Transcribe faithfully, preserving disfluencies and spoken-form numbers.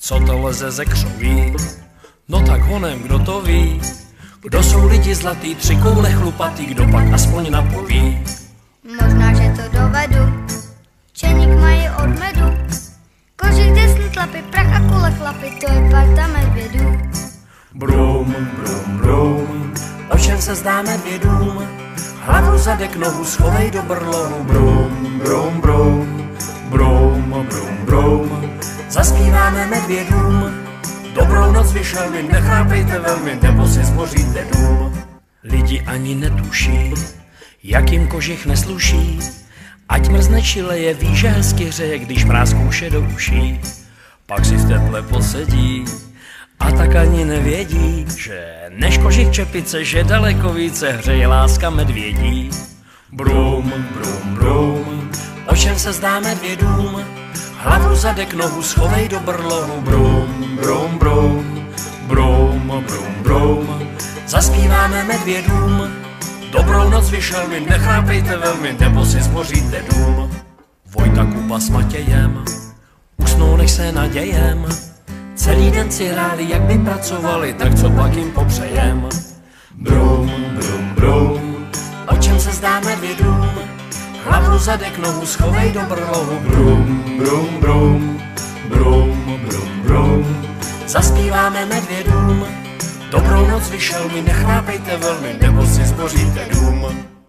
co to leze ze křoví. No tak honem, kdo to ví? Kdo jsou lidi zlatý, tři koule chlupatý, kdo pak aspoň napoví? Možná, že to dovedu, čeník mají od medu, kožich desný tlapy, prach a kule chlapy, to je parta medvědů. Brum, brum, brum, o čem se zdá medvědům? Hlavu, zadek, nohu, schovej do brlohu. Brum, brum, brum, brum, brum, brum, zaspíváme medvědům. Dobrou noc vyšel mi, nechápejte velmi, nebo si zboříte dům. Lidi ani netuší, jak jim kožich nesluší, ať mrzne či leje, ví, že hezky hřeje, když mráz kouše do uší. Pak si v teple posedí a tak ani nevědí, že než kožich čepice, že daleko více hřeje láska medvědí. Brum, brum, brum, o čem se zdá medvědům? Hlavu, zadek, nohu, schovej do brlohu. Brum, brum, brum, brum, brum, brum, zaspíváme medvědům. Dobrou noc vyšel mi, nechápejte velmi, nebo si zboříte dům. Vojta Kuba s Matějem usnou, než se nadějem. Celý den si hráli, jak by pracovali, tak co pak jim popřejem. Brum, brum, brum, o čem se zdá medvědům? Hlavu, zadek, nohu, schovej do brlohu. Brum, brum, brum, brum, brum, brum, zaspíváme medvědům. Dobrou noc vyšel mi, nechápejte velmi, nebo si zboříte dům.